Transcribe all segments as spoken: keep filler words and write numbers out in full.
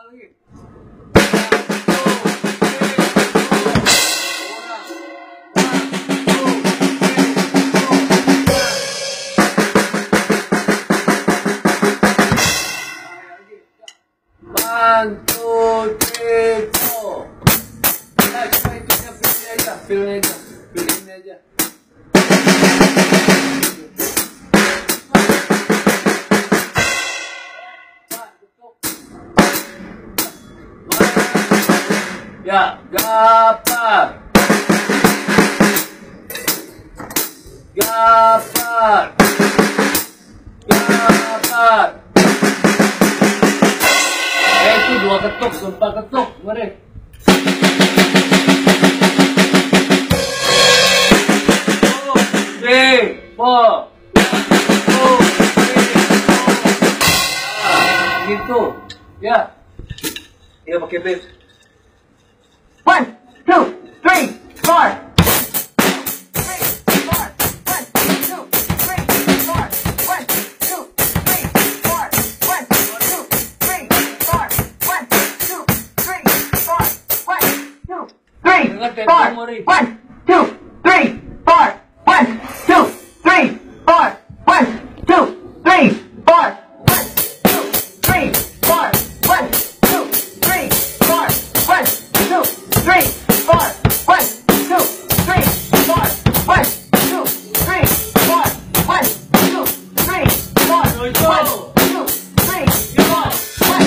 lagi. One, two, three, four. Nah, cuma itunya pilih aja, pilih aja, pilih ini aja. Ya, gapar, gapar, gapar. Eh, itu dua ketuk, empat ketuk, mari. Two, three, four. Two, three, four. Ah, gitu, ya. Ya pakai beat. One, two, three, four. Dengar Four. tempo, Mori. One, two, three, four. One, two, three, four. One, two, three, four. One, two, three, four. One, two, three, four. One, two, three, four. One, two, three, four. One, two, three, four. One, two, three, four. Go, One, go. two, three, four. One,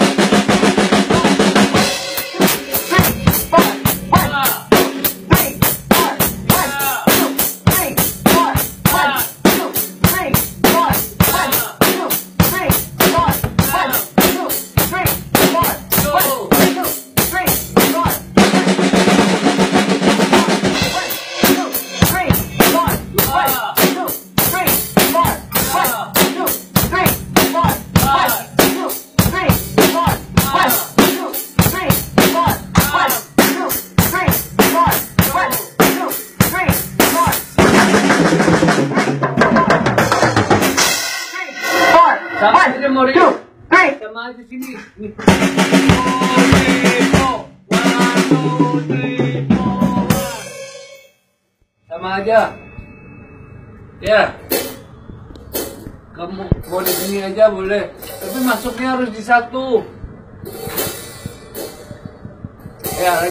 Sama aja, Mori. two, three. Sama aja sini. Nih. Two, three, four. One, two, three, four. Sama aja. Ya. Kamu mau di sini aja boleh. Tapi masuknya harus di satu. Ya.